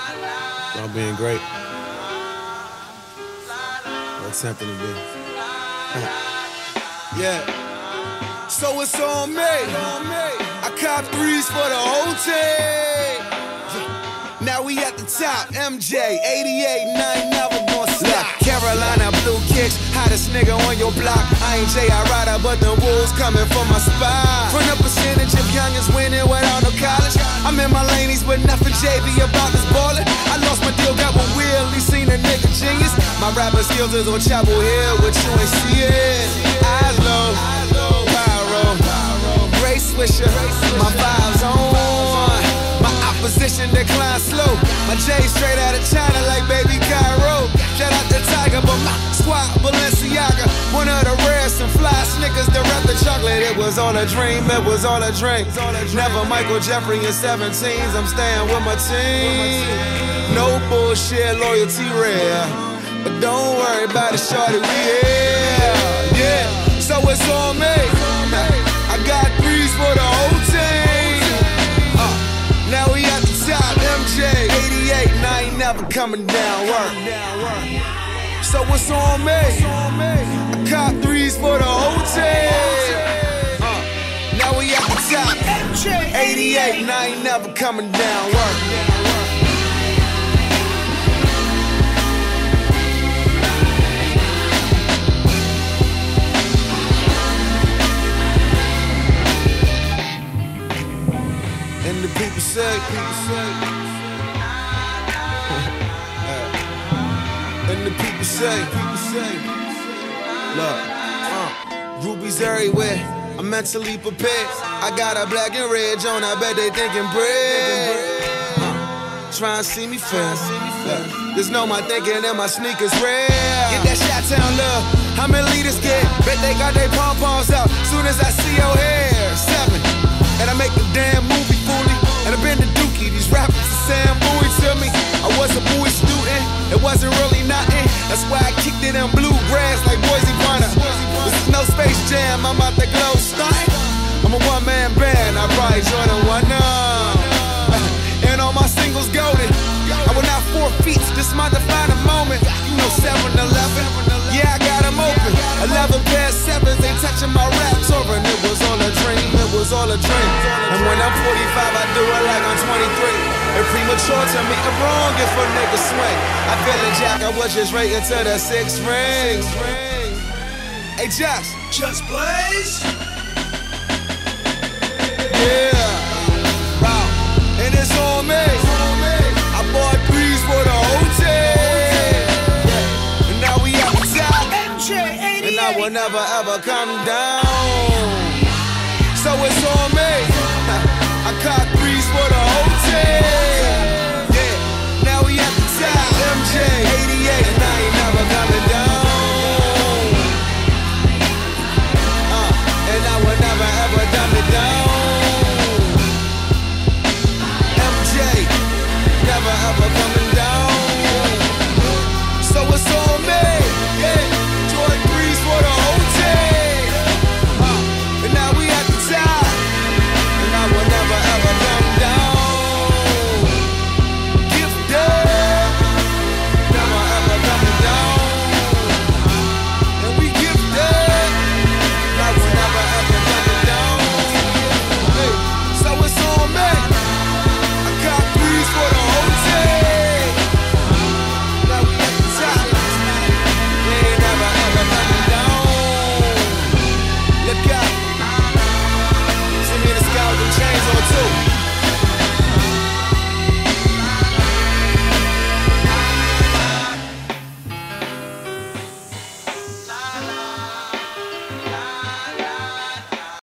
Y'all being great. Or attempting to be. Yeah. So it's on me. I cop threes for the whole team. Now we at the top. MJ, 88, 9, never gonna stop. Look, Carolina blue kicks, hottest nigga on your block. I ain't J.I. Ryder, but the wolves coming for my spot. From the percentage of youngins winning without no college. I'm in my laneys, but nothing JV about this ballin'. I lost my deal, got one wheel, he seen a nigga genius. My rapping skills is on Chapel Hill, what you ain't see it. Eyes low, pyro, Ray Swisher, my vibes on. Opposition decline slow. My J straight out of China like baby Cairo. Shout out to Tiger, but my squad Balenciaga. One of the rarest and fly Snickers to rep the chocolate. It was all a dream, it was all a dream. Never Michael Jeffrey in 17s. I'm staying with my team. No bullshit, loyalty rare. But don't worry about it, shorty, we here. Yeah, so it's on me. I got threes for the whole team. Now we at the top, MJ, 88, and I ain't never coming down, work. So what's on me? I cop threes for the whole team. Now we at the top, MJ, 88, and I ain't never coming down, work. And the people say, and the people say, look, rubies everywhere, I'm mentally prepared. I got a black and red Joan, I bet they thinking bread. Try and see me fail. Just know my thinking and my sneakers rare. Get that Chi-Town love, how many leaders get? Bet they got their pom-poms out, soon as I see your hair. 7. And I make the damn movie fully. And I've been to Dookie, these rappers are saying booey to me. I was a boy student, it wasn't really nothing. That's why I kicked it in bluegrass like Boise Bonner. This is no Space Jam, I'm out the glow stunt. I'm a one-man band, I probably join a one-up. And all my singles golden. I will not forfeit, this my defining moment. You know 7-Eleven, yeah I got them open. 11 pairs 7s, ain't touching my rap touring. It was all a dream, it was all a dream. And when I'm 45, I do it like I'm 23. It's premature to me, I'm wrong if a nigga swing. I feel a jack, I was just right into the 6 rings. Hey Josh, just blaze. Yeah, wow, and it's on me. I bought threes for the whole team. And now we at the top, MJ, 88. and I will never ever come down. So it's on me. I caught threes for the whole team.